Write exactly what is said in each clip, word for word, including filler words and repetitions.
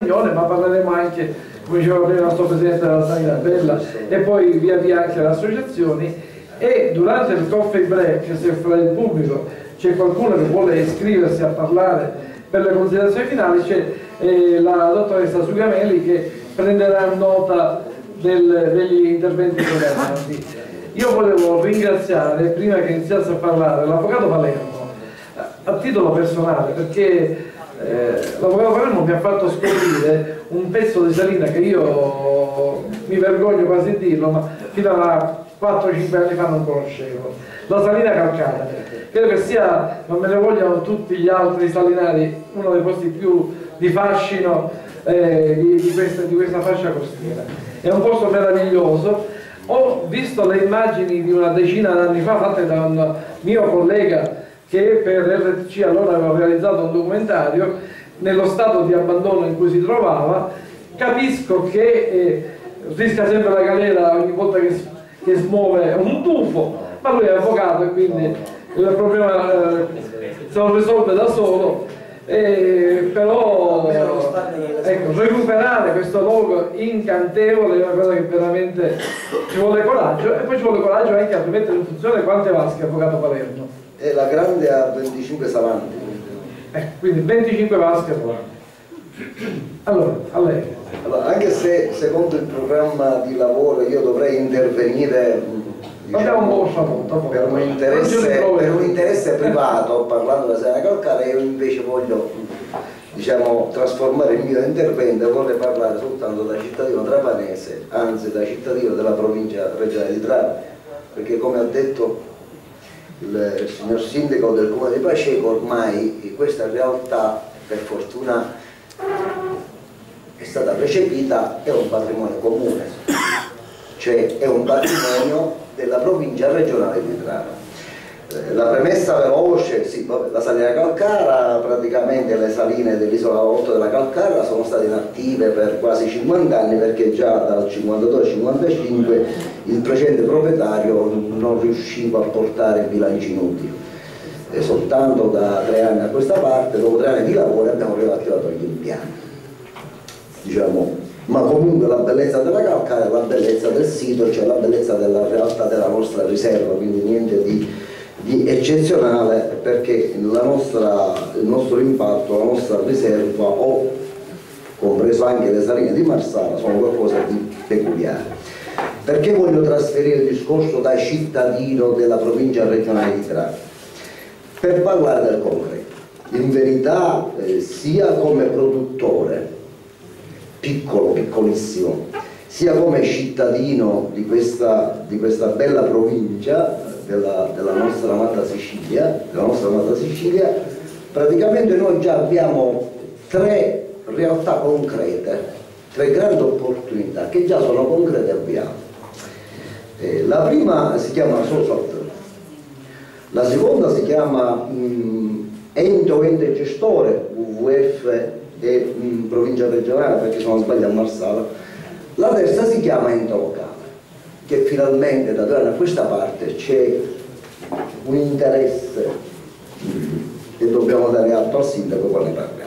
ma parleremo anche, come diceva prima il nostro Presidente della Sanità Bella, e poi via via anche le associazioni. E durante il coffee break, se fra il pubblico c'è qualcuno che vuole iscriversi a parlare per le considerazioni finali, c'è eh, la dottoressa Sugameli che prenderà nota del, degli interventi programmati. Io volevo ringraziare, prima che iniziasse a parlare, l'avvocato Palermo, a titolo personale, perché eh, l'avvocato Palermo mi ha fatto scoprire un pezzo di salina che io mi vergogno quasi di dirlo, ma fino a quattro cinque anni fa non conoscevo. La salina calcarea. Credo che sia, non me ne vogliono tutti gli altri salinari, uno dei posti più di fascino eh, di, di, questa, di questa fascia costiera. È un posto meraviglioso. Ho visto le immagini di una decina d'anni fa fatte da un mio collega che per R T C allora aveva realizzato un documentario nello stato di abbandono in cui si trovava. Capisco che eh, rischia sempre la galera ogni volta che, che smuove un tuffo, ma lui è avvocato e quindi il problema eh, se lo risolve da solo. Eh, però ecco, recuperare questo luogo incantevole è una cosa che veramente ci vuole coraggio, e poi ci vuole coraggio anche a rimettere in funzione quante vasche, avvocato Palermo? E la grande ha venticinque savanti. Eh, quindi venticinque vasche. Allora, a lei. Allora, anche se secondo il programma di lavoro io dovrei intervenire, diciamo, un po' per, un interesse, per un interesse privato, parlando della Salina Calcarea, io invece voglio, diciamo, trasformare il mio intervento e vorrei parlare soltanto da cittadino trapanese, anzi da cittadino della provincia regionale di Trapani, perché come ha detto il signor sindaco del comune di Paceco, ormai questa realtà, per fortuna, è stata recepita, è un patrimonio comune, cioè è un patrimonio della provincia regionale di Trapani. La premessa veloce, sì, la Salina Calcarea, praticamente le saline dell'isola otto della Calcarea sono state inattive per quasi cinquanta anni, perché già dal cinquantadue al cinquantacinque il precedente proprietario non riusciva a portare bilanci inutili. E soltanto da tre anni a questa parte, dopo tre anni di lavoro, abbiamo riattivato gli impianti. Diciamo, ma comunque la bellezza della Calcarea è la bellezza del sito, cioè la bellezza della realtà della nostra riserva, quindi niente di di eccezionale, perché la nostra, il nostro impatto, la nostra riserva, o compreso anche le saline di Marsala, sono qualcosa di peculiare. Perché voglio trasferire il discorso da cittadino della provincia regionale di Trapani? Per parlare del concreto. In verità, eh, sia come produttore, piccolo, piccolissimo, sia come cittadino di questa, di questa bella provincia, Della, della nostra amata Sicilia, della nostra amata Sicilia, praticamente noi già abbiamo tre realtà concrete, tre grandi opportunità che già sono concrete e abbiamo. Eh, la prima si chiama Sosalt, la seconda si chiama mh, ente o ente gestore, W W F e mh, provincia regionale, perché se non sbaglio a Marsala, la terza si chiama ente locale, che finalmente da due anni a questa parte c'è un interesse e dobbiamo dare atto al sindaco quando ne parliamo.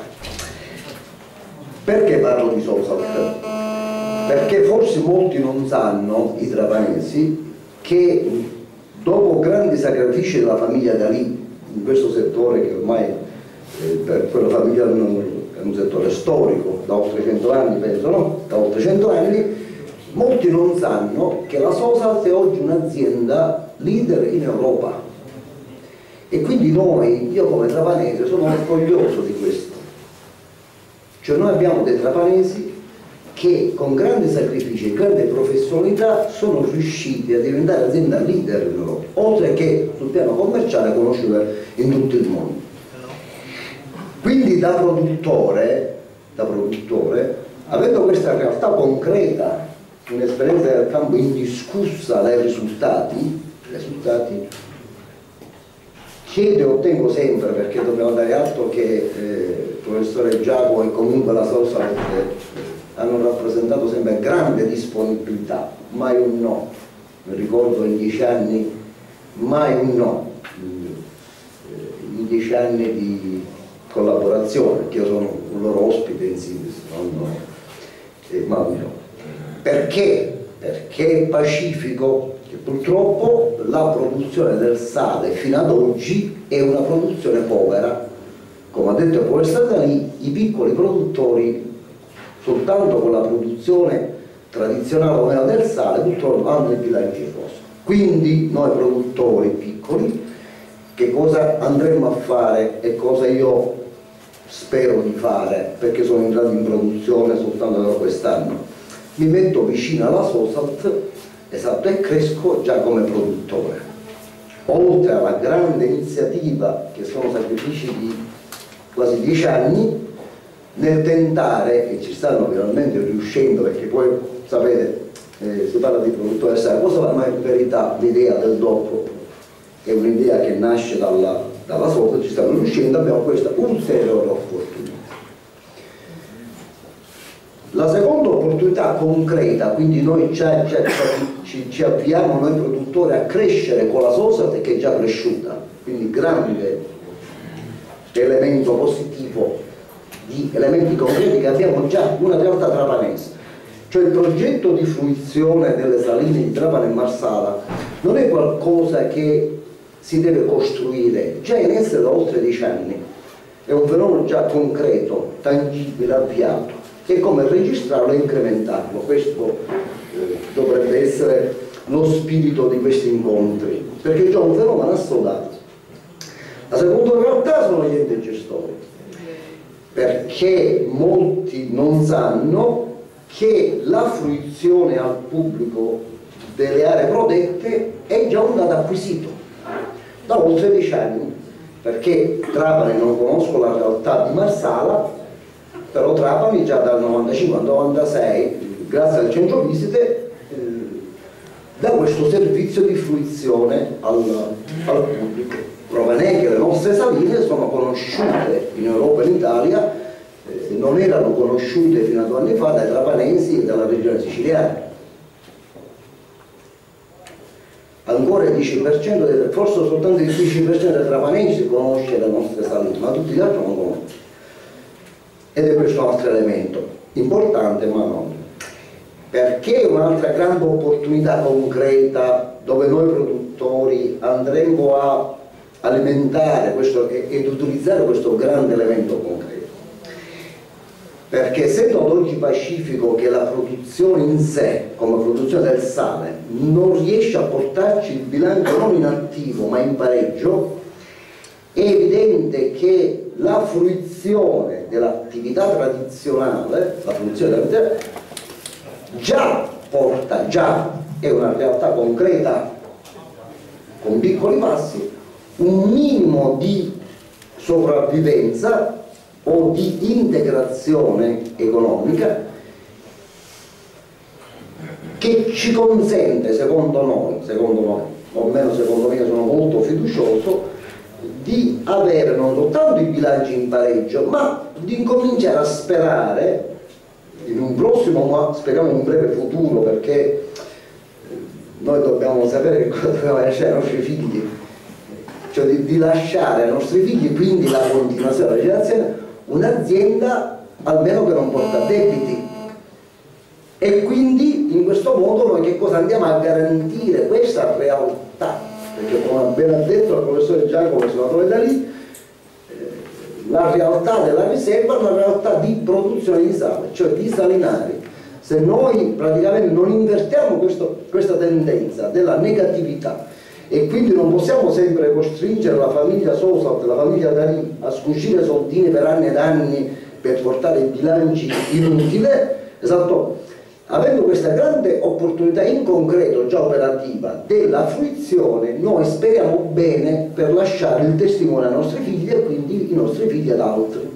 Perché parlo di Sosalt? Perché forse molti non sanno, i trapanesi, che dopo grandi sacrifici della famiglia D'Alì in questo settore, che ormai eh, per quella famiglia è un settore storico da oltre cento anni, penso, no? Da oltre cento anni, molti non sanno che la Sosalt è oggi un'azienda leader in Europa, e quindi noi, io come trapanese, sono orgoglioso di questo. Cioè noi abbiamo dei trapanesi che con grande sacrificio e grande professionalità sono riusciti a diventare azienda leader in Europa, oltre che sul piano commerciale conosciuta in tutto il mondo. Quindi da produttore, da produttore, avendo questa realtà concreta, un'esperienza del campo indiscussa dai risultati, risultati chiedo e ottengo sempre, perché dobbiamo dare atto che eh, il professore Giacomo e comunque la Sosalt hanno rappresentato sempre grande disponibilità, mai un no. Mi ricordo in dieci anni, mai un no, in dieci anni di collaborazione, perché io sono un loro ospite in sintesi. non, eh, Mauro. Perché? Perché è pacifico che purtroppo la produzione del sale fino ad oggi è una produzione povera. Come ha detto il professor Dalì, i piccoli produttori soltanto con la produzione tradizionale o meno del sale purtroppo hanno il bilancio in rosso. Quindi noi produttori piccoli che cosa andremo a fare e cosa io spero di fare, perché sono entrato in produzione soltanto da quest'anno? Mi metto vicino alla Sosalt, esatto, e cresco già come produttore. Oltre alla grande iniziativa, che sono sacrifici di quasi dieci anni, nel tentare, e ci stanno veramente riuscendo, perché poi sapete, eh, si parla di produttore, sai cosa, ma in verità l'idea del dopo è un'idea che nasce dalla, dalla Sosalt, ci stanno riuscendo, abbiamo questa ulteriore opportunità. La seconda opportunità concreta, quindi noi già, già ci, ci avviamo noi produttori a crescere con la Sosalt che è già cresciuta, quindi grande elemento positivo di elementi concreti che abbiamo già una realtà trapanese. Cioè il progetto di fruizione delle saline di Trapani e Marsala non è qualcosa che si deve costruire, già in essere da oltre dieci anni, è un fenomeno già concreto, tangibile, avviato, che è come registrarlo e incrementarlo. Questo eh, dovrebbe essere lo spirito di questi incontri, perché è già un fenomeno assodato. La seconda realtà sono gli enti gestori, perché molti non sanno che la fruizione al pubblico delle aree protette è già un dato acquisito da oltre dieci anni, perché Trapani, non conosco la realtà di Marsala, però Trapani già dal novantacinque al novantasei, grazie al centro visite, eh, dà questo servizio di fruizione al, al pubblico. Prova ne è che le nostre saline sono conosciute in Europa e in Italia, eh, non erano conosciute fino a due anni fa dai trapanesi e dalla regione siciliana. Ancora il dieci per cento, forse soltanto il dieci per cento dei trapanesi conosce le nostre saline, ma tutti gli altri non conoscono. Ed è questo un altro elemento importante, ma non. Perché un'altra grande opportunità concreta dove noi produttori andremo a alimentare questo, ed utilizzare questo grande elemento concreto? Perché essendo ad oggi pacifico che la produzione in sé, come produzione del sale, non riesce a portarci il bilancio non in attivo ma in pareggio, è evidente che la fruizione dell'attività tradizionale, la fruizione dell'attività, già porta, già è una realtà concreta con piccoli passi, un minimo di sopravvivenza o di integrazione economica che ci consente, secondo noi, secondo noi, o almeno secondo me, sono molto fiducioso, di avere non soltanto i bilanci in pareggio, ma di incominciare a sperare in un prossimo, ma speriamo in un breve futuro, perché noi dobbiamo sapere che cosa dobbiamo lasciare ai nostri figli, cioè di, di lasciare ai nostri figli, quindi la continuazione della generazione, un'azienda almeno che non porta debiti. E quindi in questo modo noi che cosa andiamo a garantire? Questa realtà, perché come ben ha detto il professore Giacomo e il senatore Dalì, la realtà della riserva è una realtà di produzione di sale, cioè di salinari. Se noi praticamente non invertiamo questo, questa tendenza della negatività, e quindi non possiamo sempre costringere la famiglia Sosalt, la famiglia Dalì a scucire soldini per anni ed anni per portare i bilanci inutili, esatto, avendo questa grande opportunità in concreto già operativa della fruizione, noi speriamo bene per lasciare il testimone ai nostri figli e quindi i nostri figli ad altri.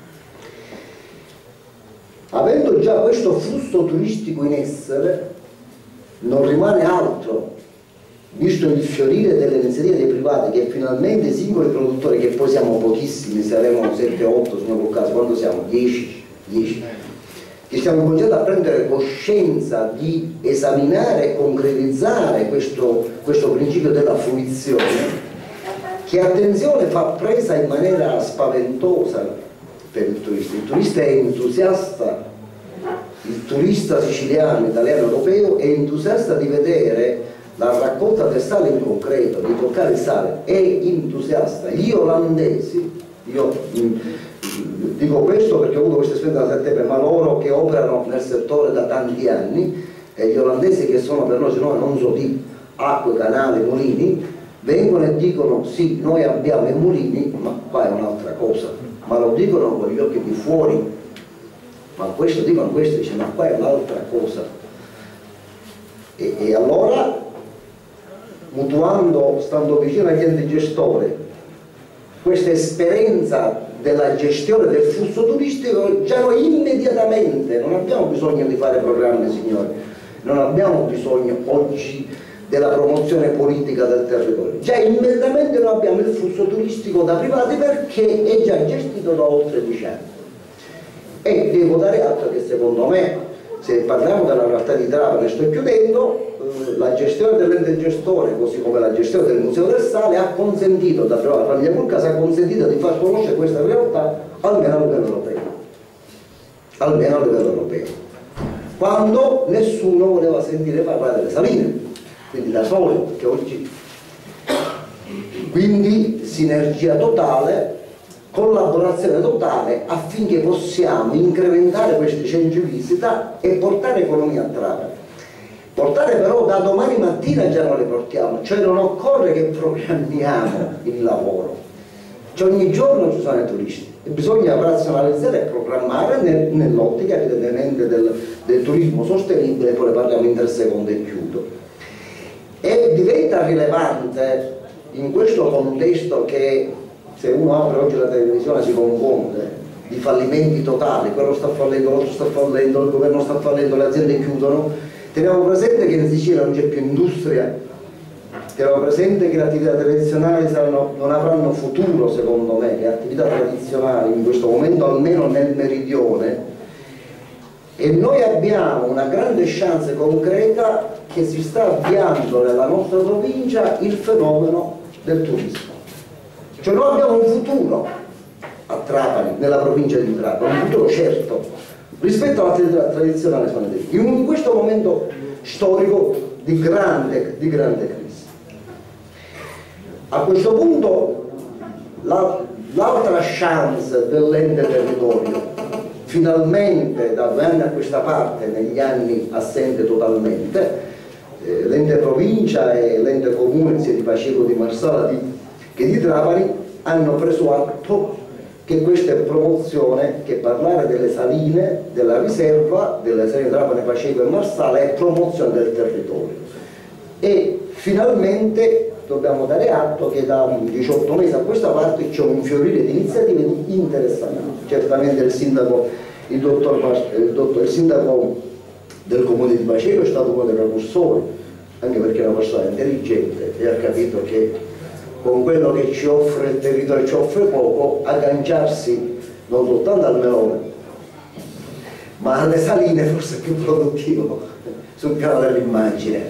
Avendo già questo flusso turistico in essere, non rimane altro, visto il fiorire delle iniziative dei privati, che finalmente i singoli produttori, che poi siamo pochissimi, saremo sette otto, se non caso, quando siamo? dieci, dieci, che stiamo cominciando a prendere coscienza di esaminare e concretizzare questo, questo principio della fruizione, che attenzione fa presa in maniera spaventosa per il turista. Il turista è entusiasta, il turista siciliano, italiano, europeo è entusiasta di vedere la raccolta del sale in concreto, di toccare il sale, è entusiasta. Gli olandesi, io mh, dico questo perché ho avuto questa esperienza da settembre, ma loro che operano nel settore da tanti anni, e gli olandesi che sono per noi, se no non so di acque, canali, mulini, vengono e dicono sì, noi abbiamo i mulini, ma qua è un'altra cosa, ma lo dicono con gli occhi di fuori, ma questo dicono questo, dice ma qua è un'altra cosa. E, e allora, mutuando, stando vicino agli enti gestori, questa esperienza della gestione del flusso turistico, già noi immediatamente, non abbiamo bisogno di fare programmi, signori, non abbiamo bisogno oggi della promozione politica del territorio, già immediatamente noi abbiamo il flusso turistico da privati perché è già gestito da oltre dieci anni. E devo dare atto che secondo me, se parliamo della realtà di Trapani, sto chiudendo, eh, la gestione dell'ente gestore, così come la gestione del Museo del Sale, ha consentito, da privata famiglia Vulcasi, ha consentito di far conoscere questa realtà almeno a livello europeo, almeno a livello europeo, quando nessuno voleva sentire parlare delle saline, quindi da solo, che oggi, quindi sinergia totale, collaborazione totale affinché possiamo incrementare questi centri visita e portare economia a Trapani. Portare però da domani mattina già non le portiamo, cioè non occorre che programmiamo il lavoro, cioè ogni giorno ci sono i turisti e bisogna razionalizzare e programmare nel, nell'ottica evidentemente del, del turismo sostenibile, poi ne parliamo in tre secondi e chiudo. E diventa rilevante in questo contesto che, se uno apre oggi la televisione, si confonde di fallimenti totali, quello sta fallendo, l'altro sta fallendo, il governo sta fallendo, le aziende chiudono. Teniamo presente che in Sicilia non c'è più industria, teniamo presente che le attività tradizionali saranno, non avranno futuro, secondo me, le attività tradizionali in questo momento, almeno nel meridione, e noi abbiamo una grande chance concreta che si sta avviando nella nostra provincia il fenomeno del turismo. Cioè noi abbiamo un futuro a Trapani, nella provincia di Trapani, un futuro certo, rispetto all'attività tradizionale, in questo momento storico di grande, di grande crisi. A questo punto l'altra chance dell'ente territorio, finalmente da due anni a questa parte, negli anni assente totalmente, eh, l'ente provincia e l'ente comune sia di Paceco di Marsala di, che di Trapani hanno preso atto che questa è promozione, che parlare delle saline, della riserva, delle saline Trapani, Paceco e Marsala è promozione del territorio. E finalmente dobbiamo dare atto che da diciotto mesi a questa parte c'è un fiorire di iniziative interessanti. Certamente il sindaco, il dottor, il dottor il sindaco del comune di Paceco è stato uno dei precursori, anche perché è una persona intelligente e ha capito che con quello che ci offre il territorio, ci offre poco, agganciarsi non soltanto al melone ma alle saline forse è più produttivo sul piano dell'immagine,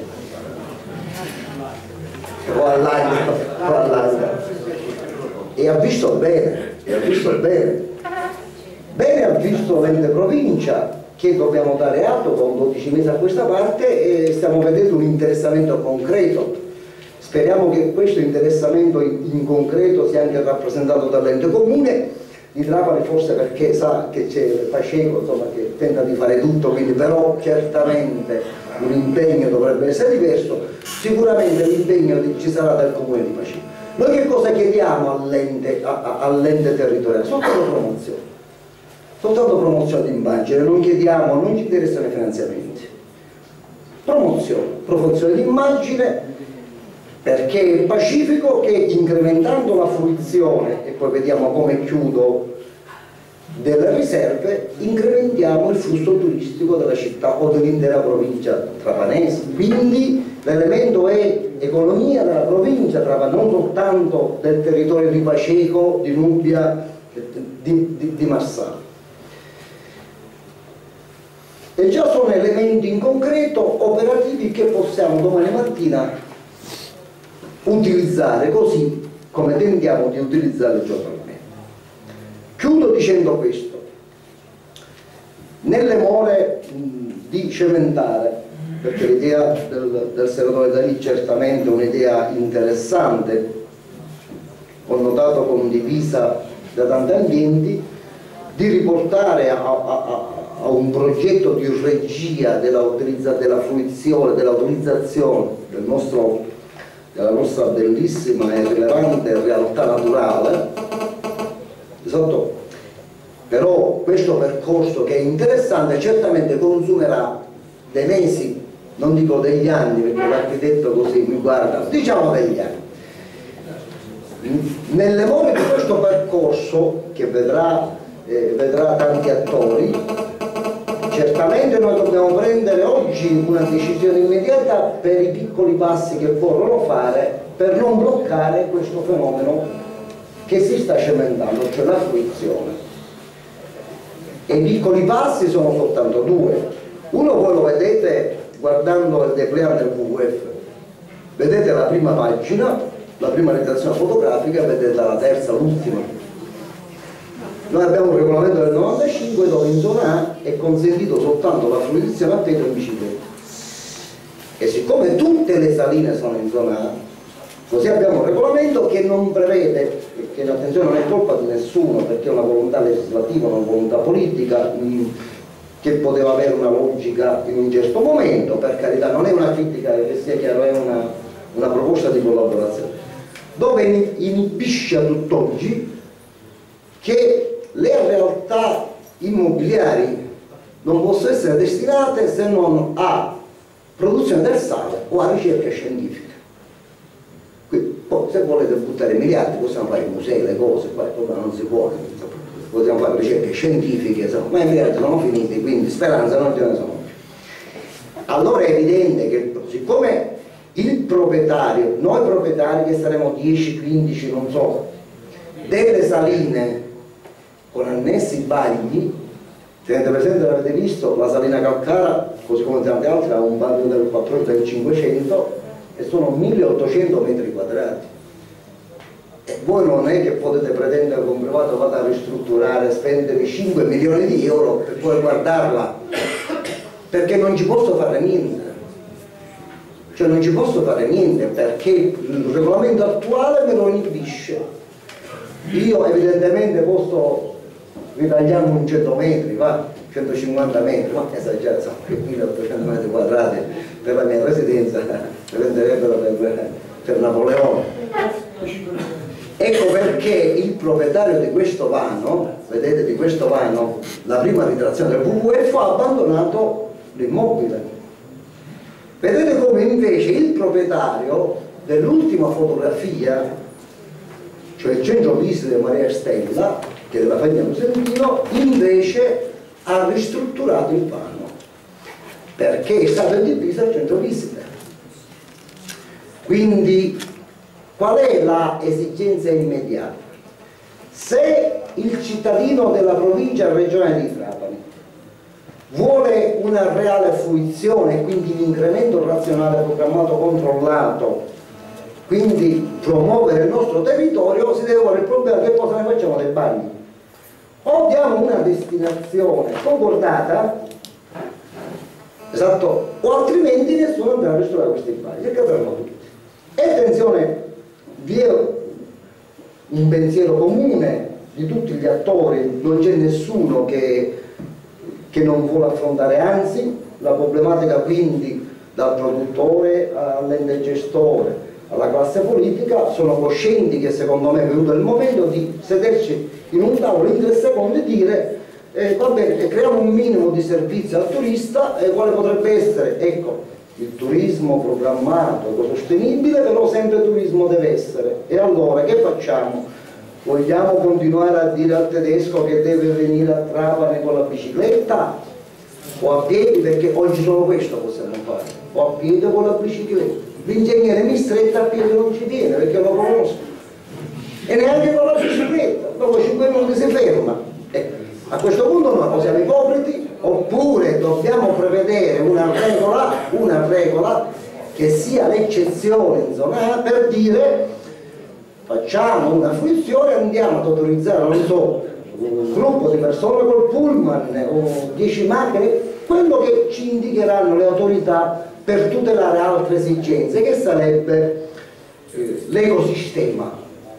o all'aglio, o all'aglio. E ha visto bene, e ha visto bene bene ha visto l'ente provincia, che dobbiamo dare atto con dodici mesi a questa parte, e stiamo vedendo un interessamento concreto. Speriamo che questo interessamento in concreto sia anche rappresentato dall'ente comune di Trapani, forse perché sa che c'è Paceco, insomma, che tenta di fare tutto, quindi però certamente un impegno dovrebbe essere diverso. Sicuramente l'impegno ci sarà dal comune di Paceco. Noi che cosa chiediamo all'ente all territoriale? Soltanto promozione, soltanto promozione di immagine, non chiediamo, non ci interessano i finanziamenti, promozione, promozione di immagine, perché è pacifico che incrementando la fruizione, e poi vediamo come chiudo, delle riserve, incrementiamo il flusso turistico della città o dell'intera provincia trapanese. Quindi l'elemento è economia della provincia Trapani, non soltanto del territorio di Paceco, di Nubia, di, di, di Marsala. E già sono elementi in concreto operativi che possiamo domani mattina utilizzare, così come tentiamo di utilizzare giornalmente. Chiudo dicendo questo, nelle more mh, di cementare, perché l'idea del, del senatore D'Alì certamente è un'idea interessante, ho notato condivisa da tanti ambienti, di riportare a, a, a un progetto di regia della, della fruizione, dell'utilizzazione del nostro, della nostra bellissima e rilevante realtà naturale. Esatto. Però questo percorso, che è interessante, certamente consumerà dei mesi, non dico degli anni, perché l'architetto così mi guarda, diciamo degli anni. Nelle more di questo percorso, che vedrà, eh, vedrà tanti attori, certamente noi dobbiamo prendere oggi una decisione immediata per i piccoli passi che vorranno fare per non bloccare questo fenomeno che si sta cementando, cioè la fruizione. E i piccoli passi sono soltanto due. Uno voi lo vedete guardando il dépliant del W W F, vedete la prima pagina, la prima realizzazione fotografica, vedete la terza, l'ultima. Noi abbiamo un regolamento del novantacinque dove in zona A è consentito soltanto la fruizione a piedi o in bicicletta. E siccome tutte le saline sono in zona A, così abbiamo un regolamento che non prevede, che attenzione non è colpa di nessuno, perché è una volontà legislativa, una volontà politica, mh, che poteva avere una logica in un certo momento, per carità, non è una critica, che sia chiaro, è una, una proposta di collaborazione, dove inibisce a tutt'oggi che le realtà immobiliari non possono essere destinate se non a produzione del sale o a ricerca scientifica. Quindi, poi, se volete buttare miliardi possiamo fare i musei, le cose, poi non si può, possiamo fare ricerche scientifiche, insomma, ma i miliardi sono finiti, quindi speranza non ce ne sono più. Allora è evidente che siccome il proprietario, noi proprietari che saremo dieci, quindici, non so, delle saline con annessi bagni, tenete presente, l'avete visto, la salina Calcara, così come tante altre, ha un bagno del quattrocento e del cinquecento e sono milleottocento metri quadrati. E voi non è che potete pretendere che un privato vada a ristrutturare, spendere cinque milioni di euro per poi guardarla, perché non ci posso fare niente. Cioè non ci posso fare niente perché il regolamento attuale me lo inibisce. Io evidentemente posso ritagliarmi un cento metri, va, centocinquanta metri, ma esagerato, milleottocento metri quadrati per la mia residenza mi venderebbero per, per Napoleone. Ecco perché il proprietario di questo vano, vedete, di questo vano, la prima ritrazione del W W F, ha abbandonato l'immobile. Vedete come invece il proprietario dell'ultima fotografia, cioè il centro visite Maria Stella, che è della famiglia Cosentino, invece ha ristrutturato il vano, perché è stato adibito al centro visite. Quindi qual è la esigenza immediata? Se il cittadino della provincia regionale di Trapani vuole una reale fruizione, quindi un incremento razionale programmato controllato, quindi promuovere il nostro territorio, si deve porre il problema: che cosa ne facciamo dei bagni? O diamo una destinazione concordata, esatto, o altrimenti nessuno andrà a ristorare questi bagni, che cadranno tutti. E attenzione, vi è un pensiero comune di tutti gli attori, non c'è nessuno che, che non vuole affrontare, anzi la problematica, quindi dal produttore all'ente gestore alla classe politica sono coscienti che secondo me è venuto il momento di sederci in un tavolo in tre secondi e dire eh, va bene, creiamo un minimo di servizio al turista, eh, quale potrebbe essere, ecco, il turismo programmato, ecosostenibile, però sempre turismo deve essere. E allora che facciamo? Vogliamo continuare a dire al tedesco che deve venire a Trapani con la bicicletta o a piedi? Perché oggi solo questo possiamo fare, o a piedi o con la bicicletta. L'ingegnere mi stretta a piedi non ci viene perché lo conosco, e neanche con la bicicletta, dopo cinque minuti si ferma. Eh, a questo punto noi o siamo ipocriti oppure dobbiamo prevedere una regola, una regola che sia l'eccezione in zona A, per dire facciamo una fruizione, andiamo ad autorizzare, non so, un gruppo di persone col pullman o dieci macchine, quello che ci indicheranno le autorità per tutelare altre esigenze, che sarebbe eh, l'ecosistema,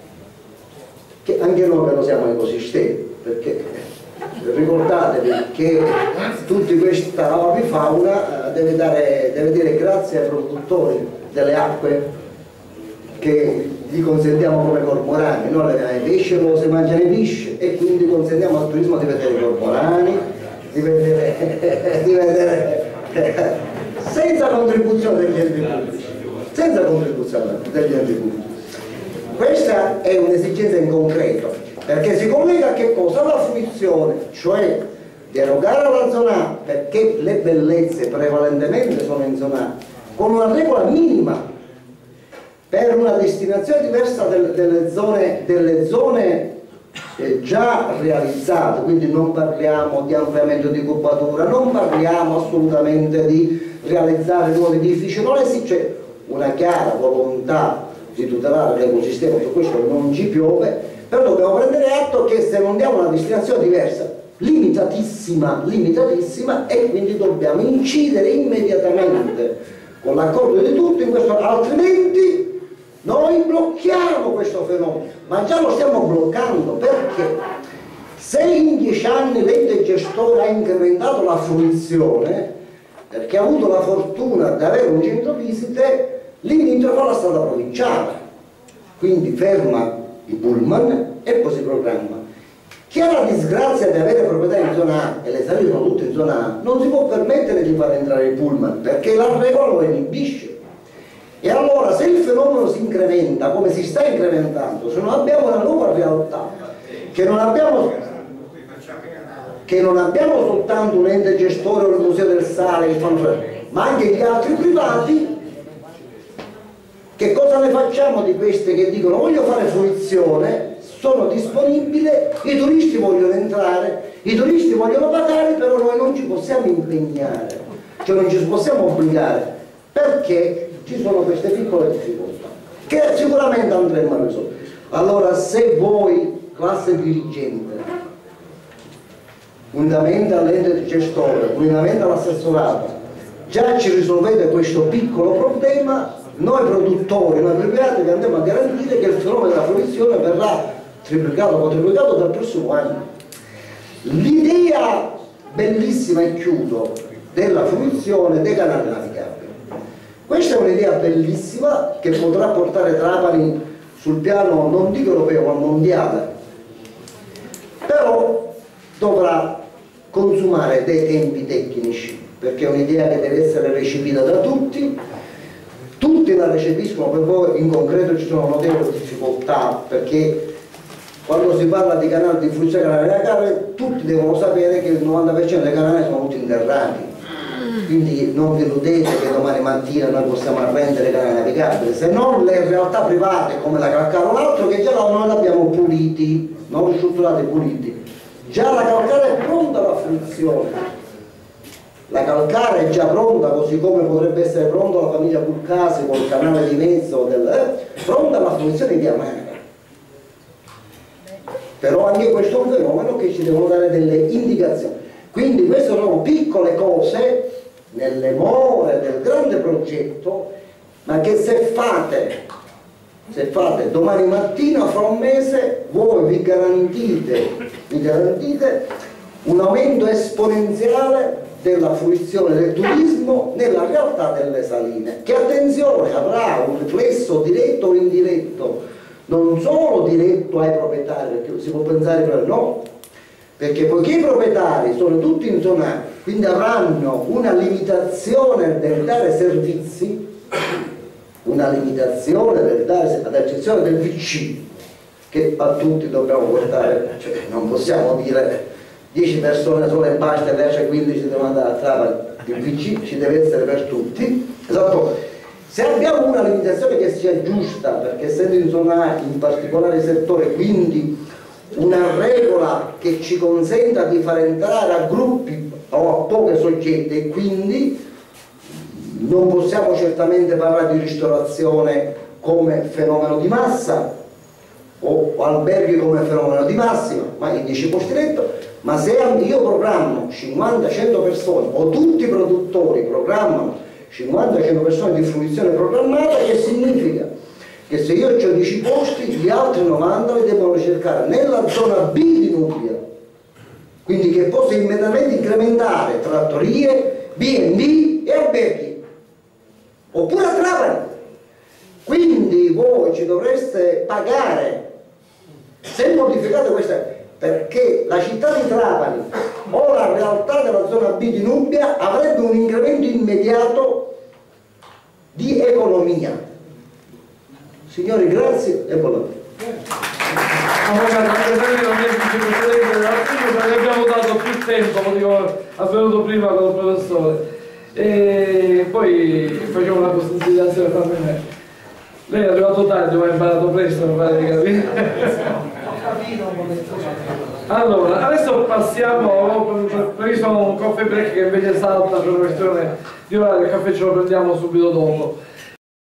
che anche noi però siamo ecosistemi, perché ricordatevi che tutta questa avifauna deve, dare, deve dire grazie ai produttori delle acque che gli consentiamo come cormorani, noi i pesci lo si mangiano i pesci e quindi consentiamo al turismo di vedere i cormorani, di vedere, di vedere senza contribuzione degli enti pubblici, senza contribuzione degli enti pubblici. Questa è un'esigenza in concreto, perché si collega a che cosa? Alla fruizione, cioè derogare alla zona A perché le bellezze prevalentemente sono in zona A, con una regola minima per una destinazione diversa del, delle zone, delle zone eh, già realizzate, quindi non parliamo di ampliamento di cubatura, non parliamo assolutamente di realizzare nuovi edifici, non esiste una chiara volontà di tutelare l'ecosistema, su questo non ci piove, però dobbiamo prendere atto che se non diamo una destinazione diversa, limitatissima, limitatissima, e quindi dobbiamo incidere immediatamente con l'accordo di tutti in questo, altrimenti noi blocchiamo questo fenomeno, ma già lo stiamo bloccando, perché se in dieci anni l'ente gestore ha incrementato la fruizione, perché ha avuto la fortuna di avere un centro visite, limitrofo alla strada provinciale, quindi ferma i pullman e poi si programma. Chi ha la disgrazia di avere proprietà in zona A e le salite sono tutte in zona A, non si può permettere di far entrare i pullman, perché la regola lo inibisce. E allora se il fenomeno si incrementa come si sta incrementando, se non abbiamo una nuova realtà, che non abbiamo, che non abbiamo soltanto un ente gestore o il Museo del Sale, che fanno, ma anche gli altri privati, che cosa ne facciamo di queste che dicono voglio fare fruizione, sono disponibile, i turisti vogliono entrare, i turisti vogliono pagare, però noi non ci possiamo impegnare, cioè non ci possiamo obbligare, perché ci sono queste piccole difficoltà che sicuramente andremo a risolvere. Allora, se voi, classe dirigente, unitamente all'ente gestore, unitamente all'assessorato, già ci risolvete questo piccolo problema, noi produttori, noi privati, vi andremo a garantire che il fenomeno della fruizione verrà triplicato o quadruplicato dal prossimo anno. L'idea bellissima, e chiudo, della fruizione dei canali navigabili. Questa è un'idea bellissima che potrà portare Trapani sul piano, non dico europeo, ma mondiale, però dovrà consumare dei tempi tecnici, perché è un'idea che deve essere recepita da tutti, tutti la recepiscono, per voi in concreto ci sono notevoli difficoltà, perché quando si parla di canali di fruizione canali navigabili tutti devono sapere che il novanta per cento dei canali sono tutti interrati. Quindi non vi illudete che domani mattina noi possiamo arrendere i canali navigabili, se non le realtà private come la Calcara o l'altro, che già noi l'abbiamo puliti, non ristrutturati, puliti. Già la Calcara è pronta alla fruizione, la Calcara è già pronta, così come potrebbe essere pronta la famiglia Pulcasi con il canale di mezzo, del, eh, pronta alla fruizione di Amara. Però anche questo è un fenomeno che ci devono dare delle indicazioni. Quindi queste sono piccole cose nelle more del grande progetto, ma che se fate, se fate domani mattina, fra un mese, voi vi garantite, vi garantite un aumento esponenziale della fruizione del turismo nella realtà delle saline, che attenzione avrà un riflesso diretto o indiretto, non solo diretto ai proprietari, perché si può pensare per no, perché poiché i proprietari sono tutti in zona A, quindi avranno una limitazione nel dare servizi, una limitazione nel dare, ad eccezione del V C, che a tutti dobbiamo portare, cioè non possiamo dire dieci persone solo e basta, invece quindici devono andare a Trapani, il V C ci deve essere per tutti, esatto. Se abbiamo una limitazione che sia giusta, perché essendo in zona A, in particolare settore, quindi una regola che ci consenta di far entrare a gruppi o a pochi soggetti, e quindi non possiamo certamente parlare di ristorazione come fenomeno di massa, o, o alberghi come fenomeno di massima, ma in dieci posti letto, ma se io programmo cinquanta cento persone o tutti i produttori programmano cinquanta cento persone di fruizione programmata, che significa che se io ho dieci posti, gli altri novanta li devono cercare nella zona B di Nubia, quindi che possa immediatamente incrementare trattorie, B and B e alberghi, oppure a Trapani. Quindi voi ci dovreste pagare se modificate questa, perché la città di Trapani o la realtà della zona B di Nubia avrebbe un incremento immediato di economia. Signori, grazie e buona abbiamo dato più tempo, lo dico, ha venuto prima con il professore, e poi facciamo una considerazione fra me e me. Lei è arrivato tardi, ma ha imparato presto, mi pare di capire. Allora, adesso passiamo, previsto un coffee break che invece salta per una questione di orario, il caffè ce lo prendiamo subito dopo.